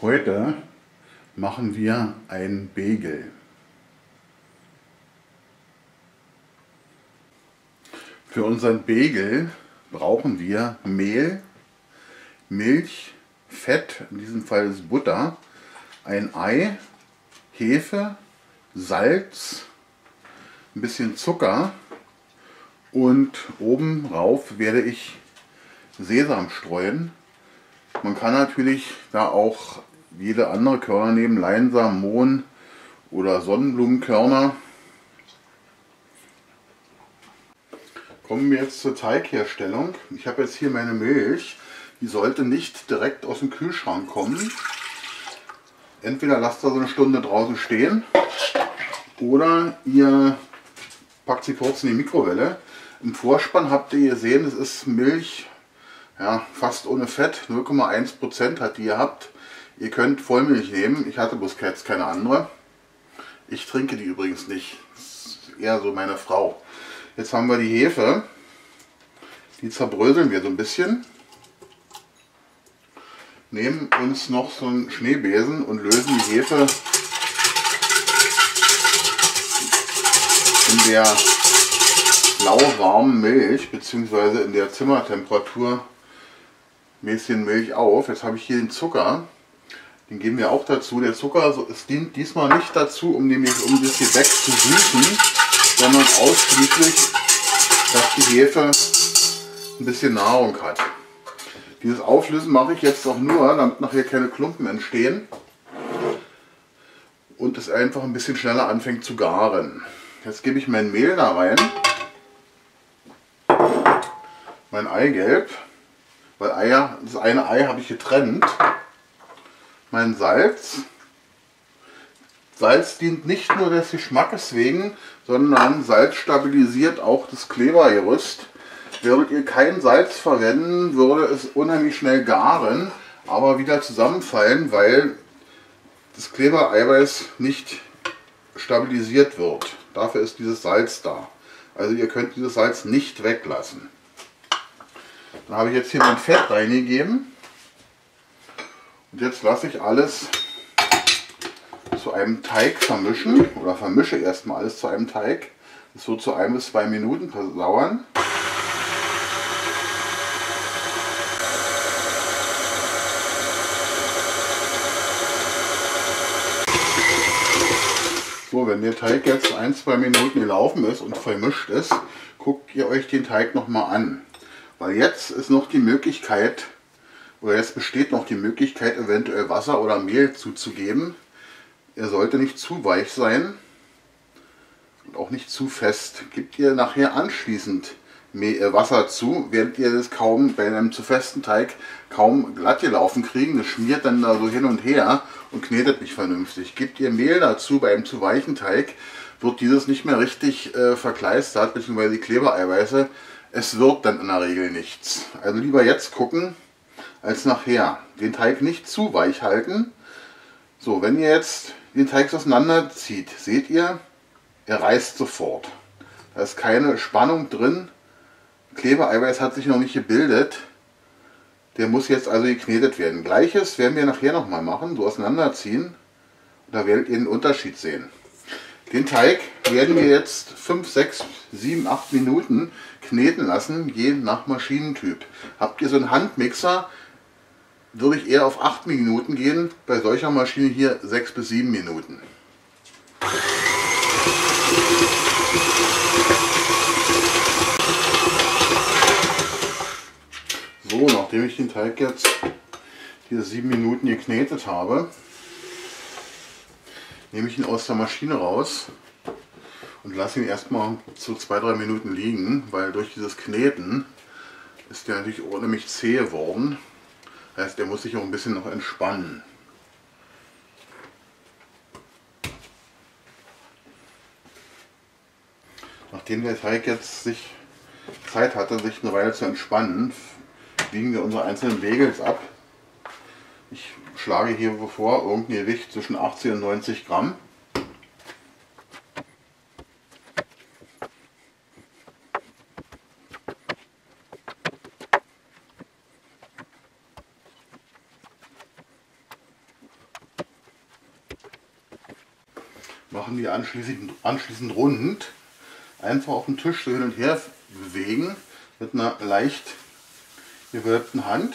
Heute machen wir einen Bagel. Für unseren Bagel brauchen wir Mehl, Milch, Fett, in diesem Fall ist Butter, ein Ei, Hefe, Salz, ein bisschen Zucker und oben rauf werde ich Sesam streuen. Man kann natürlich da auch jede andere Körner nehmen, Leinsamen, Mohn oder Sonnenblumenkörner. Kommen wir jetzt zur Teigherstellung. Ich habe jetzt hier meine Milch. Die sollte nicht direkt aus dem Kühlschrank kommen. Entweder lasst ihr so eine Stunde draußen stehen oder ihr packt sie kurz in die Mikrowelle. Im Vorspann habt ihr gesehen, es ist Milch, ja, fast ohne Fett, 0,1% hat die gehabt. Ihr könnt Vollmilch nehmen, ich hatte bloß jetzt keine andere. Ich trinke die übrigens nicht, das ist eher so meine Frau. Jetzt haben wir die Hefe, die zerbröseln wir so ein bisschen. Nehmen uns noch so einen Schneebesen und lösen die Hefe in der lauwarmen Milch bzw. in der Zimmertemperatur Mäßchen Milch auf. Jetzt habe ich hier den Zucker, den geben wir auch dazu. Der Zucker, es dient diesmal nicht dazu, um das Gebäck zu süßen, sondern ausschließlich, dass die Hefe ein bisschen Nahrung hat. Dieses Auflösen mache ich jetzt auch nur, damit nachher keine Klumpen entstehen und es einfach ein bisschen schneller anfängt zu garen. Jetzt gebe ich mein Mehl da rein, mein Eigelb, weil das eine Ei habe ich getrennt, mein Salz. Salz dient nicht nur des Geschmackes wegen, sondern Salz stabilisiert auch das Klebergerüst. Würdet ihr kein Salz verwenden, würde es unheimlich schnell garen, aber wieder zusammenfallen, weil das Klebereiweiß nicht stabilisiert wird. Dafür ist dieses Salz da. Also ihr könnt dieses Salz nicht weglassen. Dann habe ich jetzt hier mein Fett reingegeben und jetzt lasse ich alles zu einem Teig vermischen oder vermische erstmal alles zu einem Teig. Das wird so 1 bis 2 Minuten dauern. So, wenn der Teig jetzt 1, 2 Minuten gelaufen ist und vermischt ist, guckt ihr euch den Teig nochmal an. Weil jetzt ist noch die Möglichkeit, oder jetzt besteht noch die Möglichkeit, eventuell Wasser oder Mehl zuzugeben. Er sollte nicht zu weich sein und auch nicht zu fest. Gebt ihr nachher anschließend Wasser zu, werdet ihr das kaum bei einem zu festen Teig kaum glatt gelaufen kriegen. Das schmiert dann da so hin und her und knetet nicht vernünftig. Gebt ihr Mehl dazu bei einem zu weichen Teig, wird dieses nicht mehr richtig verkleistert, beziehungsweise die Klebereiweiße. Es wird dann in der Regel nichts. Also lieber jetzt gucken als nachher. Den Teig nicht zu weich halten. So, wenn ihr jetzt den Teig auseinanderzieht, seht ihr, er reißt sofort. Da ist keine Spannung drin. Klebereiweiß hat sich noch nicht gebildet. Der muss jetzt also geknetet werden. Gleiches werden wir nachher nochmal machen, so auseinanderziehen. Da werdet ihr den Unterschied sehen. Den Teig werden wir jetzt 5, 6, 7, 8 Minuten kneten lassen, je nach Maschinentyp. Habt ihr so einen Handmixer, würde ich eher auf 8 Minuten gehen, bei solcher Maschine hier 6 bis 7 Minuten. So, nachdem ich den Teig jetzt hier 7 Minuten geknetet habe, nehme ich ihn aus der Maschine raus und lasse ihn erstmal so 2, 3 Minuten liegen, weil durch dieses Kneten ist der natürlich unheimlich zäh geworden. Das heißt, der muss sich auch ein bisschen noch entspannen. Nachdem der Teig jetzt Zeit hatte, sich eine Weile zu entspannen, wiegen wir unsere einzelnen Bagels ab. Ich schlage hier vor, irgendein Gewicht zwischen 80 und 90 Gramm. Machen die anschließend rund. Einfach auf dem Tisch so hin und her bewegen mit einer leicht gewölbten Hand.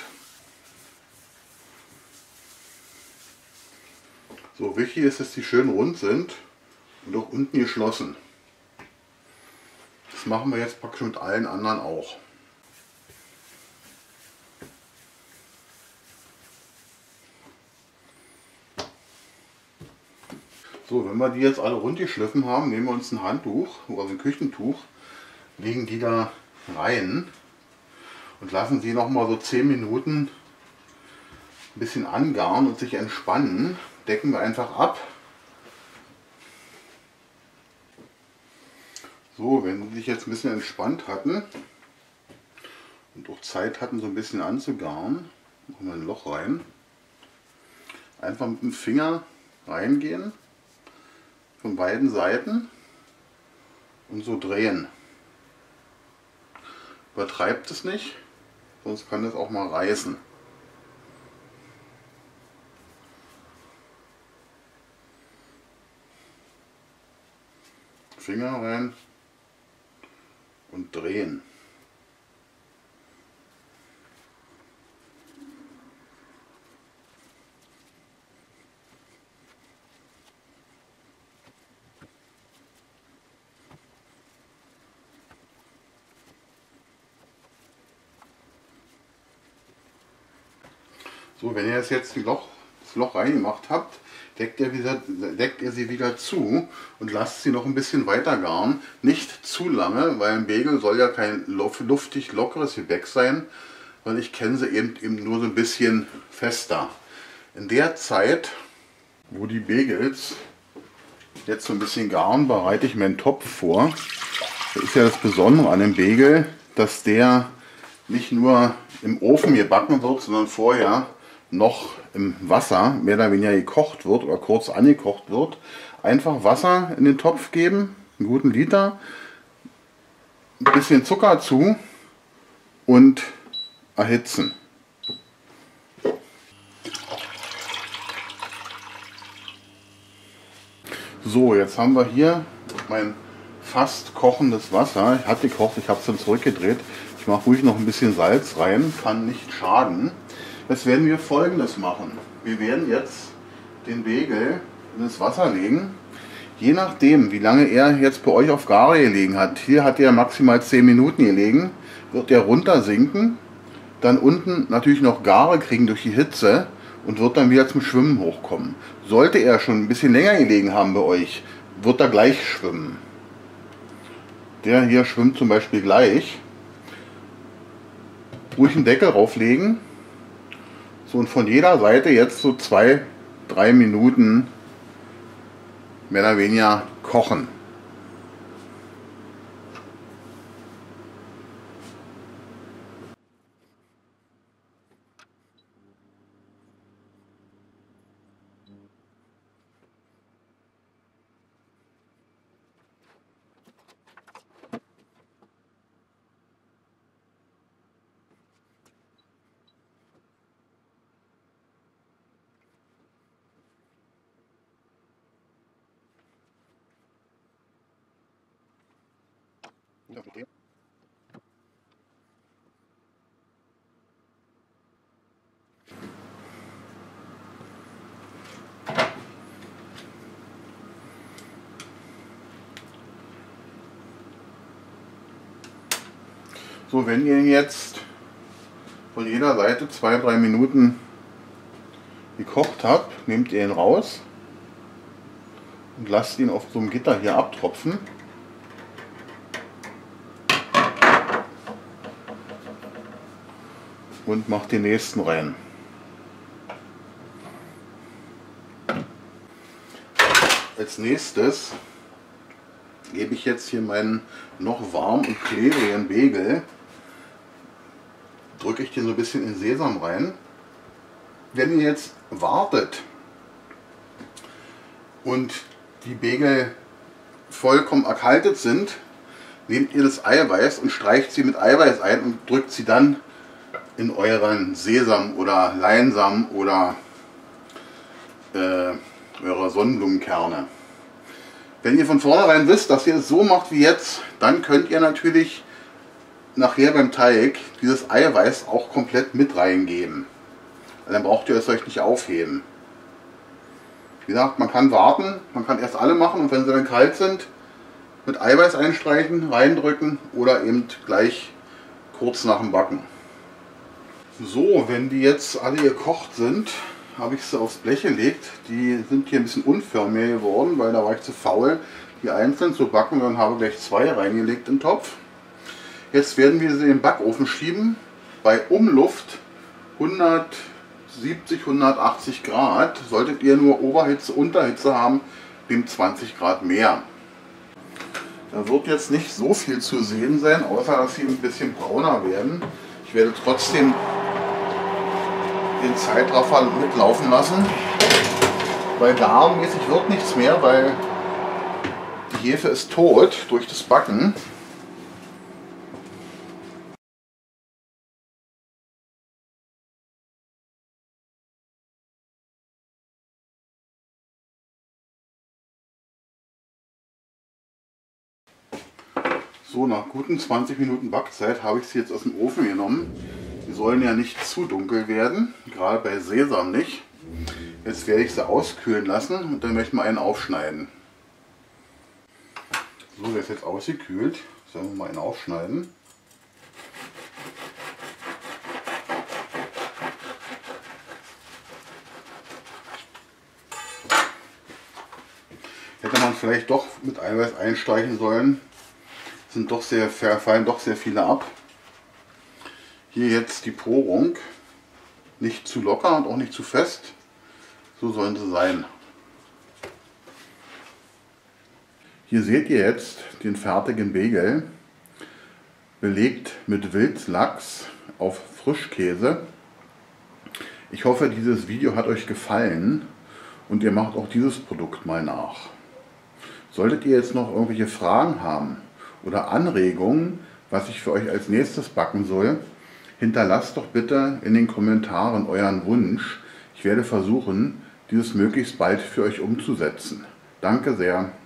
So, wichtig ist, dass die schön rund sind und auch unten geschlossen. Das machen wir jetzt praktisch mit allen anderen auch. So, wenn wir die jetzt alle rund geschliffen haben, nehmen wir uns ein Handtuch oder ein Küchentuch, legen die da rein und lassen sie noch mal so 10 Minuten ein bisschen angaren und sich entspannen. Decken wir einfach ab. So, wenn sie sich jetzt ein bisschen entspannt hatten und auch Zeit hatten, so ein bisschen anzugaren, machen wir ein Loch rein. Einfach mit dem Finger reingehen, von beiden Seiten und so drehen. Übertreibt es nicht, sonst kann es auch mal reißen. Finger rein und drehen. So, wenn ihr jetzt das Loch reingemacht habt, deckt ihr sie wieder zu und lasst sie noch ein bisschen weiter garen. Nicht zu lange, weil ein Bagel soll ja kein luftig lockeres Gebäck sein, weil ich kenne sie eben nur so ein bisschen fester. In der Zeit, wo die Bagels jetzt so ein bisschen garen, bereite ich meinen Topf vor. Das ist ja das Besondere an dem Bagel, dass der nicht nur im Ofen gebacken wird, sondern vorher noch im Wasser mehr oder weniger gekocht wird oder kurz angekocht wird. Einfach Wasser in den Topf geben, einen guten Liter, ein bisschen Zucker zu und erhitzen. So, jetzt haben wir hier mein fast kochendes Wasser. Ich hatte gekocht, ich habe es dann zurückgedreht. Ich mache ruhig noch ein bisschen Salz rein, kann nicht schaden. Jetzt werden wir Folgendes machen. Wir werden jetzt den Bagel in das Wasser legen. Je nachdem, wie lange er jetzt bei euch auf Gare gelegen hat. Hier hat er maximal 10 Minuten gelegen. Wird er runter sinken. Dann unten natürlich noch Gare kriegen durch die Hitze. Und wird dann wieder zum Schwimmen hochkommen. Sollte er schon ein bisschen länger gelegen haben bei euch, wird er gleich schwimmen. Der hier schwimmt zum Beispiel gleich. Ruhig einen Deckel drauflegen. So, und von jeder Seite jetzt so 2-3 Minuten mehr oder weniger kochen. So, wenn ihr jetzt von jeder Seite 2-3 Minuten gekocht habt, nehmt ihr ihn raus und lasst ihn auf so einem Gitter hier abtropfen. Und macht den nächsten rein. Als nächstes gebe ich jetzt hier meinen noch warm und klebrigen Bagel. Drücke ich den so ein bisschen in Sesam rein. Wenn ihr jetzt wartet und die Bagel vollkommen erkaltet sind, nehmt ihr das Eiweiß und streicht sie mit Eiweiß ein und drückt sie dann in euren Sesam oder Leinsamen oder eure Sonnenblumenkerne. Wenn ihr von vornherein wisst, dass ihr es so macht wie jetzt, dann könnt ihr natürlich nachher beim Teig dieses Eiweiß auch komplett mit reingeben. Dann braucht ihr es euch nicht aufheben. Wie gesagt, man kann warten, man kann erst alle machen und wenn sie dann kalt sind, mit Eiweiß einstreichen, reindrücken oder eben gleich kurz nach dem Backen. So, wenn die jetzt alle gekocht sind, habe ich sie aufs Blech gelegt. Die sind hier ein bisschen unförmig geworden, weil da war ich zu faul, die einzeln zu backen. Dann habe ich gleich 2 reingelegt in den Topf. Jetzt werden wir sie in den Backofen schieben, bei Umluft 170, 180 Grad. Solltet ihr nur Oberhitze, Unterhitze haben, nehmt 20 Grad mehr. Da wird jetzt nicht so viel zu sehen sein, außer dass sie ein bisschen brauner werden. Ich werde trotzdem den Zeitraffer mitlaufen lassen, weil garmäßig wird nichts mehr, weil die Hefe ist tot durch das Backen. So, nach guten 20 Minuten Backzeit habe ich sie jetzt aus dem Ofen genommen. Die sollen ja nicht zu dunkel werden, gerade bei Sesam nicht. Jetzt werde ich sie auskühlen lassen und dann möchte ich mal einen aufschneiden. So, der ist jetzt ausgekühlt. Sollen wir mal einen aufschneiden. Hätte man vielleicht doch mit Eiweiß einstreichen sollen. Sind doch fallen doch sehr viele ab. Hier jetzt die Porung. Nicht zu locker und auch nicht zu fest. So sollen sie sein. Hier seht ihr jetzt den fertigen Bagel. Belegt mit Wildlachs auf Frischkäse. Ich hoffe, dieses Video hat euch gefallen und ihr macht auch dieses Produkt mal nach. Solltet ihr jetzt noch irgendwelche Fragen haben oder Anregungen, was ich für euch als nächstes backen soll, hinterlasst doch bitte in den Kommentaren euren Wunsch. Ich werde versuchen, dieses möglichst bald für euch umzusetzen. Danke sehr.